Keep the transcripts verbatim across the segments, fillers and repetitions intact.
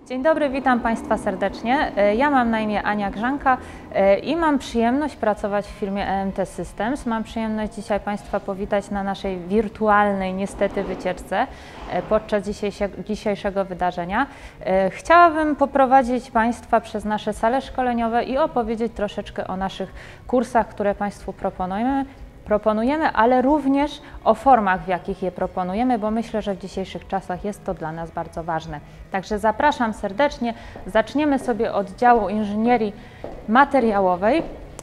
Dzień dobry, witam Państwa serdecznie. Ja mam na imię Ania Grzanka i mam przyjemność pracować w firmie E M T Systems. Mam przyjemność dzisiaj Państwa powitać na naszej wirtualnej niestety wycieczce podczas dzisiejszego wydarzenia. Chciałabym poprowadzić Państwa przez nasze sale szkoleniowe i opowiedzieć troszeczkę o naszych kursach, które Państwu proponujemy. proponujemy, ale również o formach, w jakich je proponujemy, bo myślę, że w dzisiejszych czasach jest to dla nas bardzo ważne. Także zapraszam serdecznie. Zaczniemy sobie od działu inżynierii materiałowej.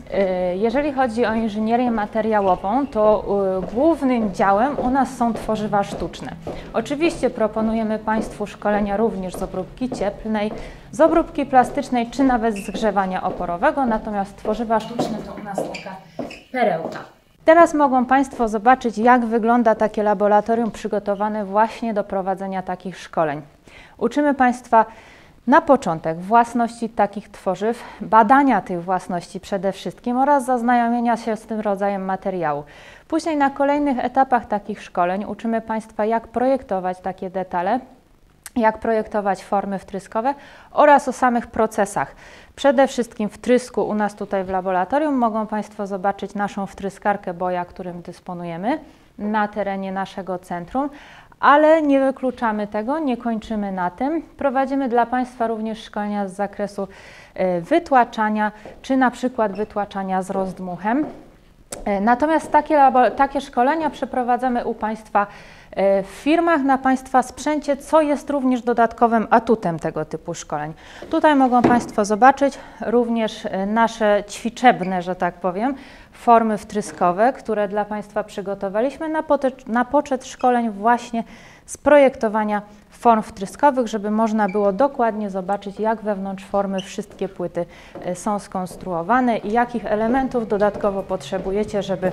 Jeżeli chodzi o inżynierię materiałową, to głównym działem u nas są tworzywa sztuczne. Oczywiście proponujemy Państwu szkolenia również z obróbki cieplnej, z obróbki plastycznej, czy nawet z zgrzewania oporowego, natomiast tworzywa sztuczne to u nas taka perełka. Teraz mogą Państwo zobaczyć, jak wygląda takie laboratorium przygotowane właśnie do prowadzenia takich szkoleń. Uczymy Państwa na początek własności takich tworzyw, badania tych własności przede wszystkim oraz zaznajomienia się z tym rodzajem materiału. Później na kolejnych etapach takich szkoleń uczymy Państwa, jak projektować takie detale, jak projektować formy wtryskowe oraz o samych procesach. Przede wszystkim wtrysku u nas tutaj w laboratorium mogą Państwo zobaczyć naszą wtryskarkę Boya, którym dysponujemy na terenie naszego centrum, ale nie wykluczamy tego, nie kończymy na tym. Prowadzimy dla Państwa również szkolenia z zakresu wytłaczania, czy na przykład wytłaczania z rozdmuchem. Natomiast takie, takie szkolenia przeprowadzamy u Państwa w firmach, na Państwa sprzęcie, co jest również dodatkowym atutem tego typu szkoleń. Tutaj mogą Państwo zobaczyć również nasze ćwiczebne, że tak powiem, formy wtryskowe, które dla Państwa przygotowaliśmy na, na poczet szkoleń właśnie z projektowania form wtryskowych, żeby można było dokładnie zobaczyć, jak wewnątrz formy wszystkie płyty są skonstruowane i jakich elementów dodatkowo potrzebujecie, żeby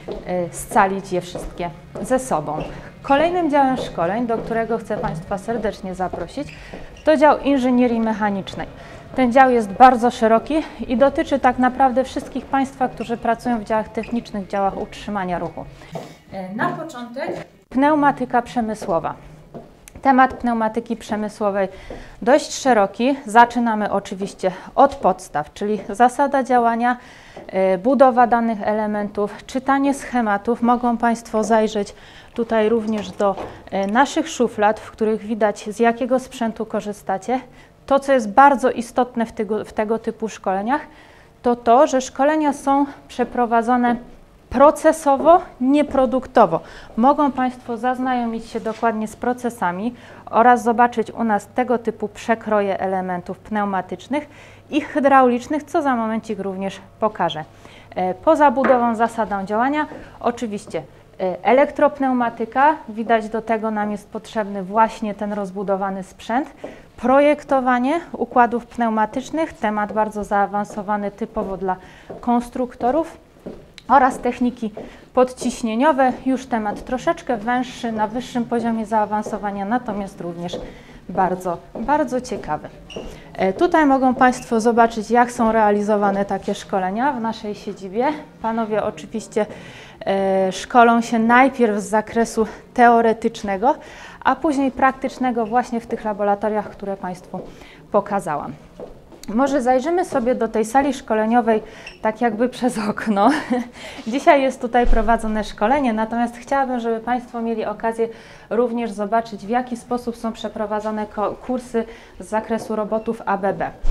scalić je wszystkie ze sobą. Kolejnym działem szkoleń, do którego chcę Państwa serdecznie zaprosić, to dział inżynierii mechanicznej. Ten dział jest bardzo szeroki i dotyczy tak naprawdę wszystkich Państwa, którzy pracują w działach technicznych, w działach utrzymania ruchu. Na początek pneumatyka przemysłowa. Temat pneumatyki przemysłowej dość szeroki. Zaczynamy oczywiście od podstaw, czyli zasada działania, budowa danych elementów, czytanie schematów. Mogą Państwo zajrzeć tutaj również do naszych szuflad, w których widać, z jakiego sprzętu korzystacie. To, co jest bardzo istotne w tego, w tego typu szkoleniach, to to, że szkolenia są przeprowadzone procesowo, nie produktowo. Mogą Państwo zaznajomić się dokładnie z procesami oraz zobaczyć u nas tego typu przekroje elementów pneumatycznych i hydraulicznych, co za momencik również pokażę. Poza budową, zasadą działania, oczywiście elektropneumatyka, widać, do tego nam jest potrzebny właśnie ten rozbudowany sprzęt. Projektowanie układów pneumatycznych, temat bardzo zaawansowany typowo dla konstruktorów, oraz techniki podciśnieniowe, już temat troszeczkę węższy, na wyższym poziomie zaawansowania, natomiast również bardzo, bardzo ciekawy. Tutaj mogą Państwo zobaczyć, jak są realizowane takie szkolenia w naszej siedzibie. Panowie oczywiście e, szkolą się najpierw z zakresu teoretycznego, a później praktycznego właśnie w tych laboratoriach, które Państwu pokazałam. Może zajrzymy sobie do tej sali szkoleniowej tak jakby przez okno. Dzisiaj jest tutaj prowadzone szkolenie, natomiast chciałabym, żeby Państwo mieli okazję również zobaczyć, w jaki sposób są przeprowadzane kursy z zakresu robotów A B B.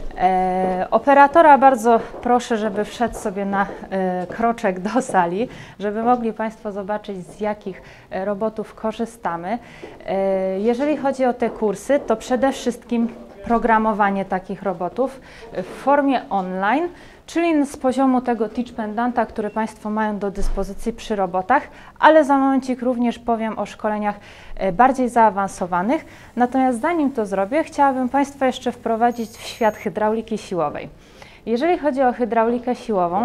E, operatora bardzo proszę, żeby wszedł sobie na e, kroczek do sali, żeby mogli Państwo zobaczyć, z jakich robotów korzystamy. E, jeżeli chodzi o te kursy, to przede wszystkim programowanie takich robotów w formie online, czyli z poziomu tego teach pendanta, który Państwo mają do dyspozycji przy robotach, ale za momencik również powiem o szkoleniach bardziej zaawansowanych. Natomiast zanim to zrobię, chciałabym Państwa jeszcze wprowadzić w świat hydrauliki siłowej. Jeżeli chodzi o hydraulikę siłową,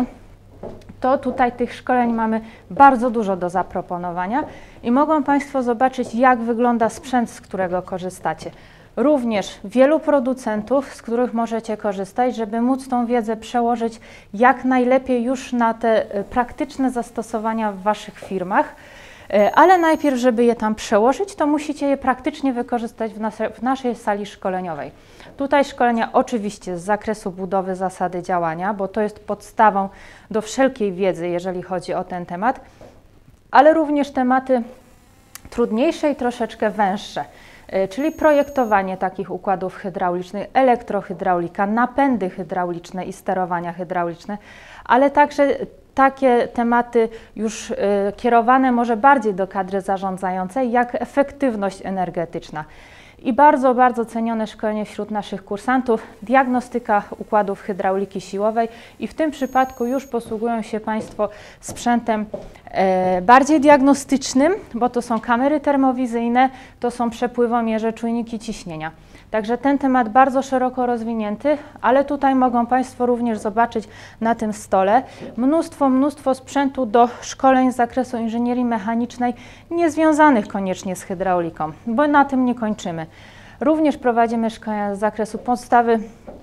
to tutaj tych szkoleń mamy bardzo dużo do zaproponowania i mogą Państwo zobaczyć, jak wygląda sprzęt, z którego korzystacie. Również wielu producentów, z których możecie korzystać, żeby móc tą wiedzę przełożyć jak najlepiej już na te praktyczne zastosowania w Waszych firmach. Ale najpierw, żeby je tam przełożyć, to musicie je praktycznie wykorzystać w, nas w naszej sali szkoleniowej. Tutaj szkolenia oczywiście z zakresu budowy zasady działania, bo to jest podstawą do wszelkiej wiedzy, jeżeli chodzi o ten temat, ale również tematy trudniejsze i troszeczkę węższe, czyli projektowanie takich układów hydraulicznych, elektrohydraulika, napędy hydrauliczne i sterowania hydrauliczne, ale także takie tematy już y, kierowane może bardziej do kadry zarządzającej, jak efektywność energetyczna. I bardzo, bardzo cenione szkolenie wśród naszych kursantów, diagnostyka układów hydrauliki siłowej i w tym przypadku już posługują się Państwo sprzętem e, bardziej diagnostycznym, bo to są kamery termowizyjne, to są przepływomierze, czujniki ciśnienia. Także ten temat bardzo szeroko rozwinięty, ale tutaj mogą Państwo również zobaczyć na tym stole mnóstwo, mnóstwo sprzętu do szkoleń z zakresu inżynierii mechanicznej, niezwiązanych koniecznie z hydrauliką, bo na tym nie kończymy. Również prowadzimy szkolenia z zakresu podstawy,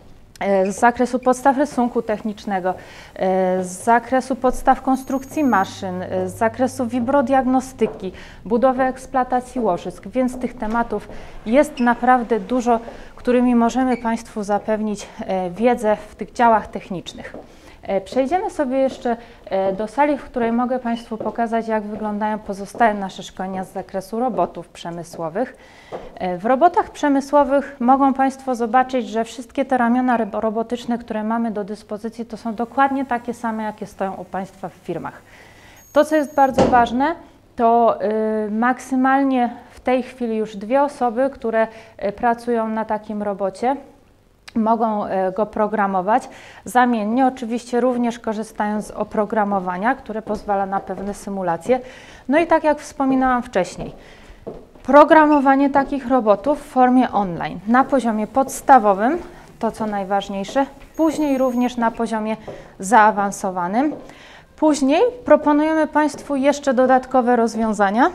z zakresu podstaw rysunku technicznego, z zakresu podstaw konstrukcji maszyn, z zakresu wibrodiagnostyki, budowy eksploatacji łożysk, więc tych tematów jest naprawdę dużo, którymi możemy Państwu zapewnić wiedzę w tych działach technicznych. Przejdziemy sobie jeszcze do sali, w której mogę Państwu pokazać, jak wyglądają pozostałe nasze szkolenia z zakresu robotów przemysłowych. W robotach przemysłowych mogą Państwo zobaczyć, że wszystkie te ramiona robotyczne, które mamy do dyspozycji, to są dokładnie takie same, jakie stoją u Państwa w firmach. To, co jest bardzo ważne, to y, maksymalnie w tej chwili już dwie osoby, które y, pracują na takim robocie, mogą go programować, zamiennie oczywiście również korzystając z oprogramowania, które pozwala na pewne symulacje. No i tak jak wspominałam wcześniej, programowanie takich robotów w formie online, na poziomie podstawowym, to co najważniejsze, później również na poziomie zaawansowanym. Później proponujemy Państwu jeszcze dodatkowe rozwiązania,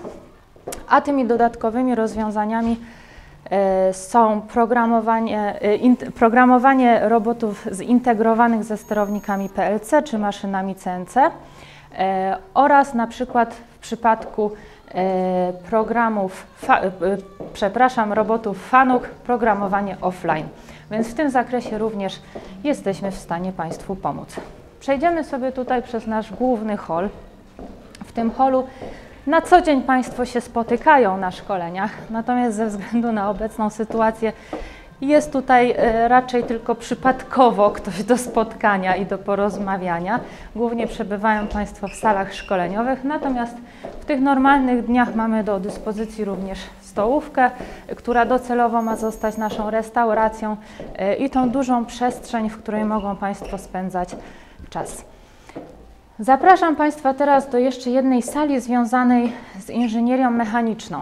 a tymi dodatkowymi rozwiązaniami są programowanie, programowanie robotów zintegrowanych ze sterownikami P L C czy maszynami C N C oraz na przykład w przypadku programów, przepraszam, robotów FANUC programowanie offline. Więc w tym zakresie również jesteśmy w stanie Państwu pomóc. Przejdziemy sobie tutaj przez nasz główny hol. W tym holu na co dzień Państwo się spotykają na szkoleniach, natomiast ze względu na obecną sytuację jest tutaj raczej tylko przypadkowo ktoś do spotkania i do porozmawiania. Głównie przebywają Państwo w salach szkoleniowych, natomiast w tych normalnych dniach mamy do dyspozycji również stołówkę, która docelowo ma zostać naszą restauracją i tą dużą przestrzeń, w której mogą Państwo spędzać czas. Zapraszam Państwa teraz do jeszcze jednej sali związanej z inżynierią mechaniczną.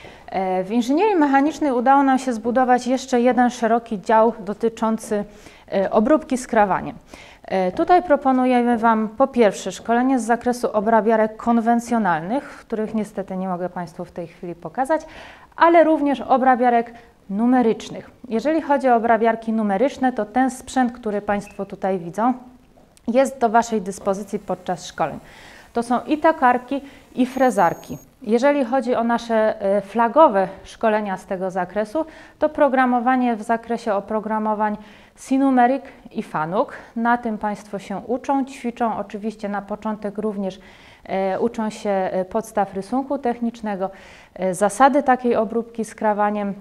W inżynierii mechanicznej udało nam się zbudować jeszcze jeden szeroki dział dotyczący obróbki skrawaniem. Tutaj proponujemy Wam po pierwsze szkolenie z zakresu obrabiarek konwencjonalnych, których niestety nie mogę Państwu w tej chwili pokazać, ale również obrabiarek numerycznych. Jeżeli chodzi o obrabiarki numeryczne, to ten sprzęt, który Państwo tutaj widzą, jest do Waszej dyspozycji podczas szkoleń. To są i tokarki, i frezarki. Jeżeli chodzi o nasze flagowe szkolenia z tego zakresu, to programowanie w zakresie oprogramowań Sinumeric i FANUC. Na tym Państwo się uczą, ćwiczą. Oczywiście na początek również e, uczą się podstaw rysunku technicznego, e, zasady takiej obróbki skrawaniem,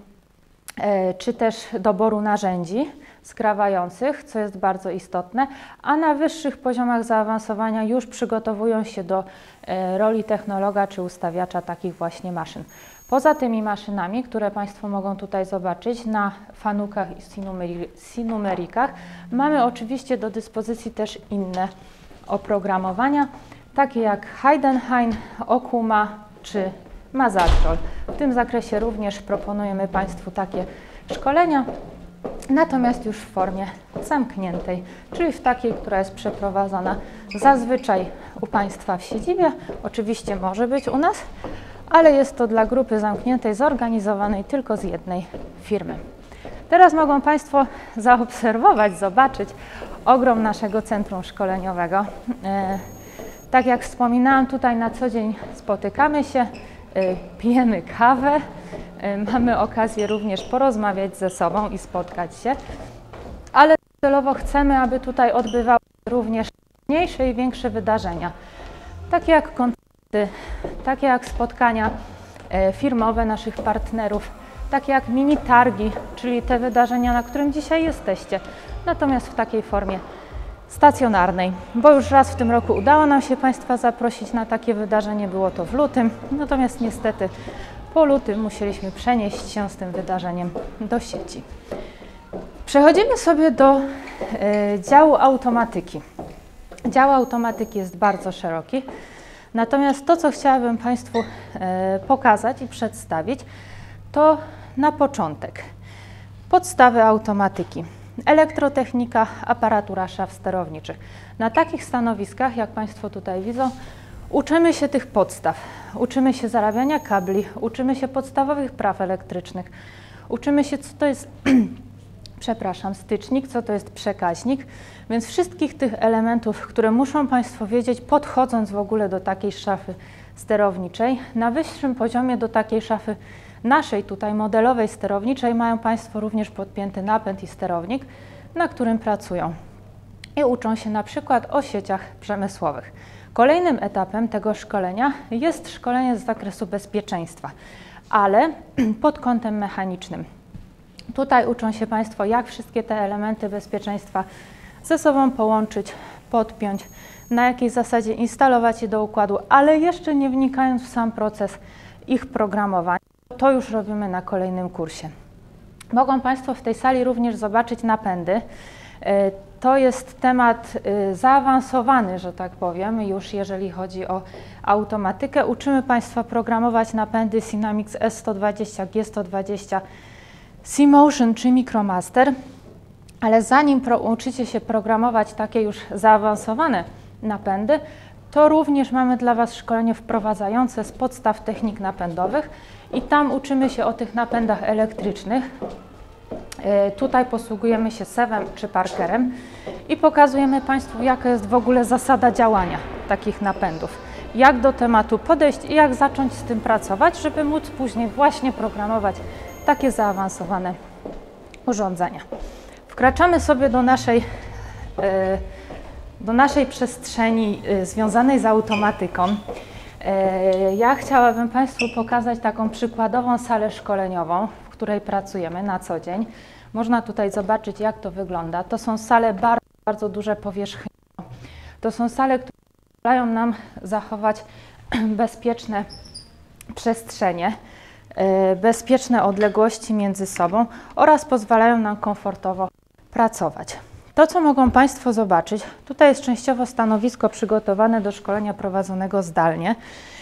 e, czy też doboru narzędzi skrawających, co jest bardzo istotne, a na wyższych poziomach zaawansowania już przygotowują się do e, roli technologa czy ustawiacza takich właśnie maszyn. Poza tymi maszynami, które Państwo mogą tutaj zobaczyć na fanukach i sinumerikach, mamy oczywiście do dyspozycji też inne oprogramowania, takie jak Heidenhain, Okuma czy Mazatrol. W tym zakresie również proponujemy Państwu takie szkolenia, natomiast już w formie zamkniętej, czyli w takiej, która jest przeprowadzana zazwyczaj u Państwa w siedzibie, oczywiście może być u nas, ale jest to dla grupy zamkniętej, zorganizowanej tylko z jednej firmy. Teraz mogą Państwo zaobserwować, zobaczyć ogrom naszego centrum szkoleniowego. Tak jak wspominałam, tutaj na co dzień spotykamy się, pijemy kawę, mamy okazję również porozmawiać ze sobą i spotkać się, ale celowo chcemy, aby tutaj odbywały się również mniejsze i większe wydarzenia, takie jak koncerty, takie jak spotkania firmowe naszych partnerów, takie jak mini targi, czyli te wydarzenia, na którym dzisiaj jesteście, natomiast w takiej formie stacjonarnej, bo już raz w tym roku udało nam się Państwa zaprosić na takie wydarzenie, było to w lutym, natomiast niestety po lutym musieliśmy przenieść się z tym wydarzeniem do sieci. Przechodzimy sobie do y, działu automatyki. Dział automatyki jest bardzo szeroki, natomiast to, co chciałabym Państwu y, pokazać i przedstawić, to na początek podstawy automatyki. Elektrotechnika, aparatura szaf sterowniczych. Na takich stanowiskach, jak Państwo tutaj widzą, uczymy się tych podstaw. Uczymy się zarabiania kabli, uczymy się podstawowych praw elektrycznych, uczymy się, co to jest przepraszam, stycznik, co to jest przekaźnik, więc wszystkich tych elementów, które muszą Państwo wiedzieć, podchodząc w ogóle do takiej szafy sterowniczej, na wyższym poziomie do takiej szafy naszej tutaj modelowej sterowniczej mają Państwo również podpięty napęd i sterownik, na którym pracują i uczą się na przykład o sieciach przemysłowych. Kolejnym etapem tego szkolenia jest szkolenie z zakresu bezpieczeństwa, ale pod kątem mechanicznym. Tutaj uczą się Państwo, jak wszystkie te elementy bezpieczeństwa ze sobą połączyć, podpiąć, na jakiej zasadzie instalować je do układu, ale jeszcze nie wnikając w sam proces ich programowania. To już robimy na kolejnym kursie. Mogą Państwo w tej sali również zobaczyć napędy. To jest temat zaawansowany, że tak powiem, już jeżeli chodzi o automatykę. Uczymy Państwa programować napędy Sinamix S sto dwadzieścia, G sto dwadzieścia, C-Motion czy Micromaster, ale zanim uczycie się programować takie już zaawansowane napędy, to również mamy dla Was szkolenie wprowadzające z podstaw technik napędowych i tam uczymy się o tych napędach elektrycznych. Yy, tutaj posługujemy się Sevem czy Parkerem i pokazujemy Państwu, jaka jest w ogóle zasada działania takich napędów, jak do tematu podejść i jak zacząć z tym pracować, żeby móc później właśnie programować takie zaawansowane urządzenia. Wkraczamy sobie do naszej yy, do naszej przestrzeni y, związanej z automatyką. Y, ja chciałabym Państwu pokazać taką przykładową salę szkoleniową, w której pracujemy na co dzień. Można tutaj zobaczyć, jak to wygląda. To są sale bardzo, bardzo duże powierzchniowo. To są sale, które pozwalają nam zachować bezpieczne przestrzenie, y, bezpieczne odległości między sobą oraz pozwalają nam komfortowo pracować. To, co mogą Państwo zobaczyć, tutaj jest częściowo stanowisko przygotowane do szkolenia prowadzonego zdalnie.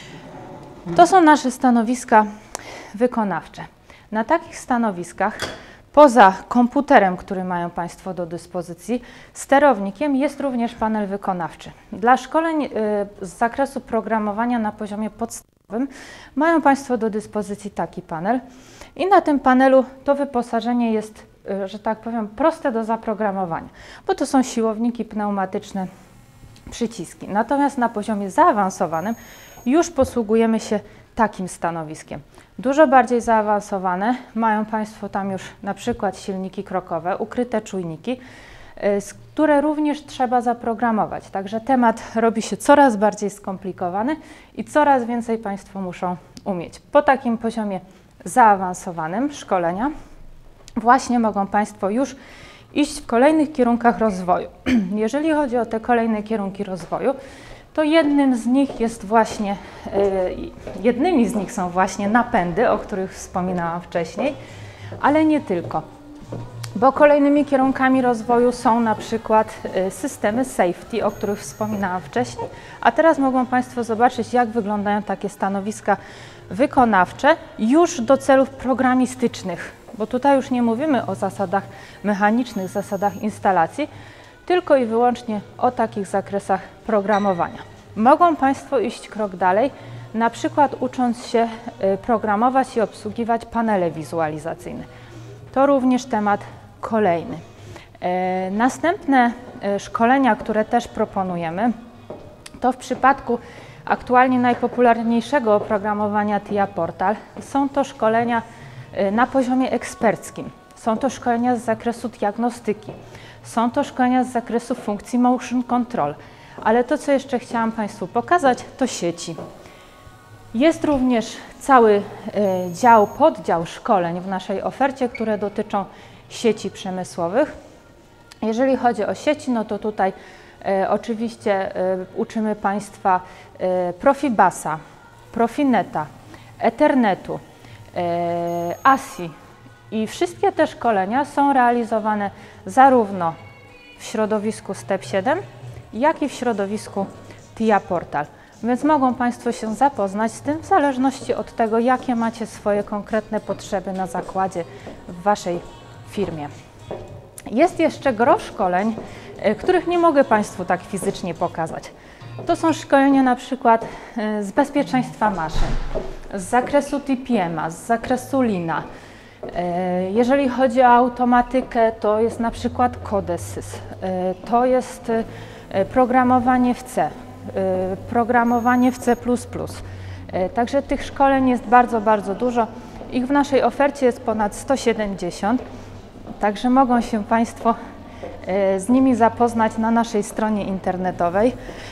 To są nasze stanowiska wykonawcze. Na takich stanowiskach, poza komputerem, który mają Państwo do dyspozycji, sterownikiem jest również panel wykonawczy. Dla szkoleń y, z zakresu programowania na poziomie podstawowym mają Państwo do dyspozycji taki panel i na tym panelu to wyposażenie jest, że tak powiem, proste do zaprogramowania, bo to są siłowniki pneumatyczne, przyciski. Natomiast na poziomie zaawansowanym już posługujemy się takim stanowiskiem. Dużo bardziej zaawansowane mają Państwo tam już na przykład silniki krokowe, ukryte czujniki, które również trzeba zaprogramować. Także temat robi się coraz bardziej skomplikowany i coraz więcej Państwo muszą umieć. Po takim poziomie zaawansowanym szkolenia właśnie mogą Państwo już iść w kolejnych kierunkach rozwoju. Jeżeli chodzi o te kolejne kierunki rozwoju, to jednym z nich jest właśnie, yy, jednymi z nich są właśnie napędy, o których wspominałam wcześniej, ale nie tylko. Bo kolejnymi kierunkami rozwoju są na przykład yy, systemy safety, o których wspominałam wcześniej, a teraz mogą Państwo zobaczyć, jak wyglądają takie stanowiska wykonawcze już do celów programistycznych, bo tutaj już nie mówimy o zasadach mechanicznych, zasadach instalacji, tylko i wyłącznie o takich zakresach programowania. Mogą Państwo iść krok dalej, na przykład ucząc się programować i obsługiwać panele wizualizacyjne. To również temat kolejny. Następne szkolenia, które też proponujemy, to w przypadku aktualnie najpopularniejszego oprogramowania T I A Portal są to szkolenia na poziomie eksperckim. Są to szkolenia z zakresu diagnostyki. Są to szkolenia z zakresu funkcji motion control. Ale to, co jeszcze chciałam Państwu pokazać, to sieci. Jest również cały dział, poddział szkoleń w naszej ofercie, które dotyczą sieci przemysłowych. Jeżeli chodzi o sieci, no to tutaj e, oczywiście e, uczymy Państwa e, Profibasa, Profineta, Ethernetu, e, A S I i wszystkie te szkolenia są realizowane zarówno w środowisku STEP siedem, jak i w środowisku T I A Portal. Więc mogą Państwo się zapoznać z tym w zależności od tego, jakie macie swoje konkretne potrzeby na zakładzie w Waszej firmie. Jest jeszcze gro szkoleń, których nie mogę Państwu tak fizycznie pokazać. To są szkolenia na przykład z bezpieczeństwa maszyn, z zakresu T P M a, z zakresu Lina. Jeżeli chodzi o automatykę, to jest na przykład Codesys, to jest programowanie w C, programowanie w C plus plus. Także tych szkoleń jest bardzo, bardzo dużo. Ich w naszej ofercie jest ponad sto siedemdziesiąt. Także mogą się Państwo z nimi zapoznać na naszej stronie internetowej.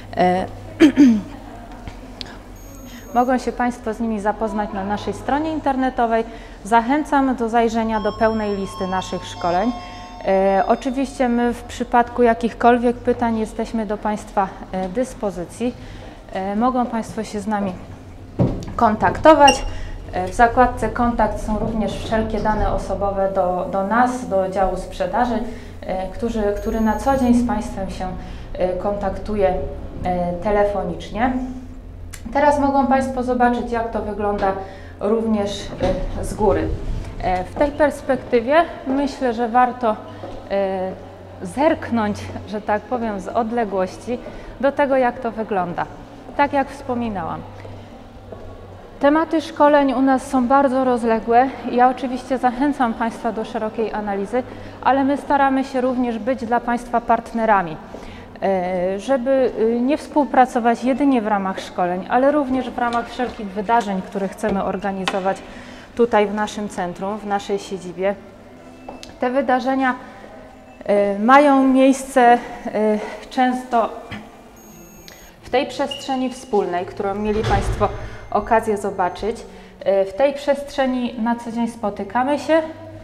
Mogą się Państwo z nimi zapoznać na naszej stronie internetowej. Zachęcam do zajrzenia do pełnej listy naszych szkoleń. Oczywiście my w przypadku jakichkolwiek pytań jesteśmy do Państwa dyspozycji. Mogą Państwo się z nami kontaktować. W zakładce kontakt są również wszelkie dane osobowe do, do nas, do działu sprzedaży, który, który na co dzień z Państwem się kontaktuje telefonicznie. Teraz mogą Państwo zobaczyć, jak to wygląda również z góry. W tej perspektywie myślę, że warto zerknąć, że tak powiem, z odległości do tego, jak to wygląda. Tak jak wspominałam. Tematy szkoleń u nas są bardzo rozległe. Ja oczywiście zachęcam Państwa do szerokiej analizy, ale my staramy się również być dla Państwa partnerami, żeby nie współpracować jedynie w ramach szkoleń, ale również w ramach wszelkich wydarzeń, które chcemy organizować tutaj w naszym centrum, w naszej siedzibie. Te wydarzenia mają miejsce często w tej przestrzeni wspólnej, którą mieli Państwo okazję zobaczyć. W tej przestrzeni na co dzień spotykamy się,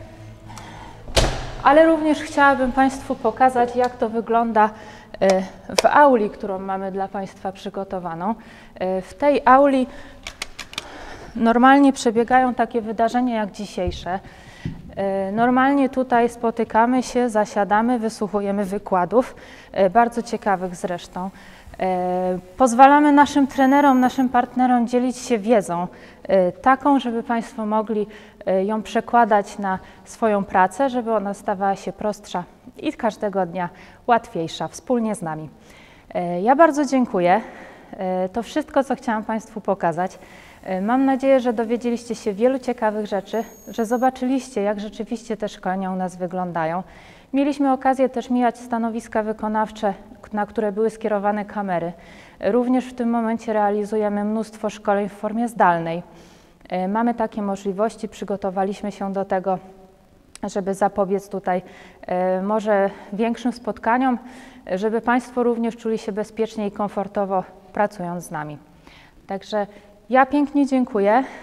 ale również chciałabym Państwu pokazać, jak to wygląda w auli, którą mamy dla Państwa przygotowaną. W tej auli normalnie przebiegają takie wydarzenia jak dzisiejsze. Normalnie tutaj spotykamy się, zasiadamy, wysłuchujemy wykładów, bardzo ciekawych zresztą. Pozwalamy naszym trenerom, naszym partnerom dzielić się wiedzą, taką, żeby Państwo mogli ją przekładać na swoją pracę, żeby ona stawała się prostsza i każdego dnia łatwiejsza wspólnie z nami. Ja bardzo dziękuję. To wszystko, co chciałam Państwu pokazać. Mam nadzieję, że dowiedzieliście się wielu ciekawych rzeczy, że zobaczyliście, jak rzeczywiście te szkolenia u nas wyglądają. Mieliśmy okazję też mijać stanowiska wykonawcze, na które były skierowane kamery. Również w tym momencie realizujemy mnóstwo szkoleń w formie zdalnej. Mamy takie możliwości, przygotowaliśmy się do tego, żeby zapobiec tutaj może większym spotkaniom, żeby Państwo również czuli się bezpiecznie i komfortowo pracując z nami. Także ja pięknie dziękuję.